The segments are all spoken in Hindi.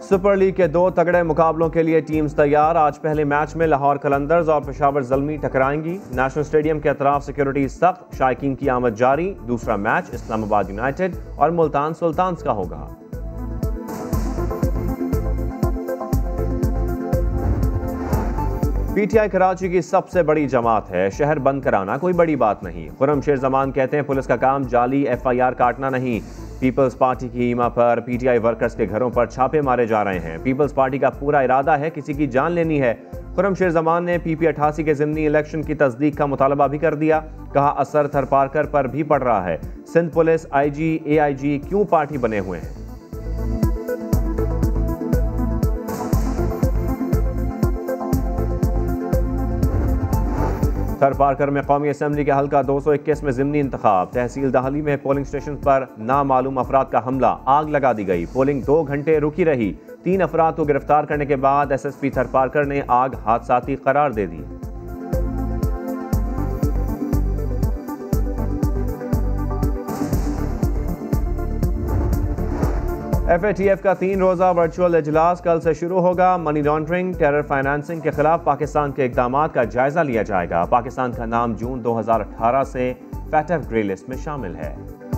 सुपर लीग के 2 तगड़े मुकाबलों के लिए टीम्स तैयार। आज पहले मैच में लाहौर कलंदर्स और पेशावर ज़ल्मी टकराएंगी। नेशनल स्टेडियम के अतराफ सिक्योरिटी सख्त, शायकीन की आमद जारी। दूसरा मैच इस्लामाबाद यूनाइटेड और मुल्तान सुल्तान्स का होगा। पीटीआई कराची की सबसे बड़ी जमात है। शहर बंद कराना कोई बड़ी बात नहीं। खुर्रमशेर जमान कहते हैं पुलिस का काम जाली FIR काटना नहीं। पीपल्स पार्टी की ईमा पर PTI वर्कर्स के घरों पर छापे मारे जा रहे हैं। पीपल्स पार्टी का पूरा इरादा है किसी की जान लेनी है। खुर्रमशेर जमान ने PP 88 के ज़िमनी इलेक्शन की तस्दीक का मुतालबा भी कर दिया। कहा असर थरपारकर पर भी पड़ रहा है। सिंध पुलिस IG AIG क्यों पार्टी बने हुए हैं। थरपारकर में कौमी असम्बली के हल्का 221 में ज़िमनी इंतखाब। तहसील दहली में पोलिंग स्टेशन पर नामालूम अफराद का हमला, आग लगा दी गई। पोलिंग 2 घंटे रुकी रही। 3 अफराद को गिरफ्तार करने के बाद SSP थरपारकर ने आग हादसाती करार दे दी। FATF का 3 रोज़ा वर्चुअल इजलास कल से शुरू होगा। मनी लॉन्ड्रिंग, टेरर फाइनेंसिंग के खिलाफ पाकिस्तान के इकदामात का जायजा लिया जाएगा। पाकिस्तान का नाम जून 2018 से FATF ग्रे लिस्ट में शामिल है।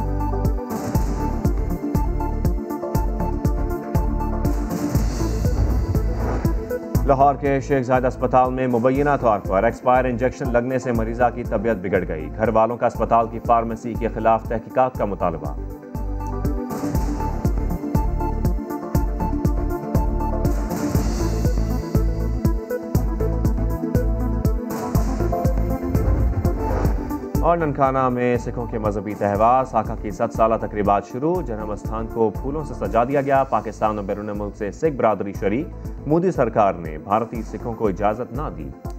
लाहौर के शेख जायद अस्पताल में मुबैना तौर पर एक्सपायर इंजेक्शन लगने से मरीजा की तबीयत बिगड़ गई। घर वालों का अस्पताल की फार्मेसी के खिलाफ तहकीकात का मुतालबा। और ननकाना में सिखों के मजहबी त्यौहार साखा की 7 साला तकरीबात शुरू। जन्म स्थान को फूलों से सजा दिया गया। पाकिस्तान और बैरून मुल्क से सिख बरादरी शरीक। मोदी सरकार ने भारतीय सिखों को इजाजत ना दी।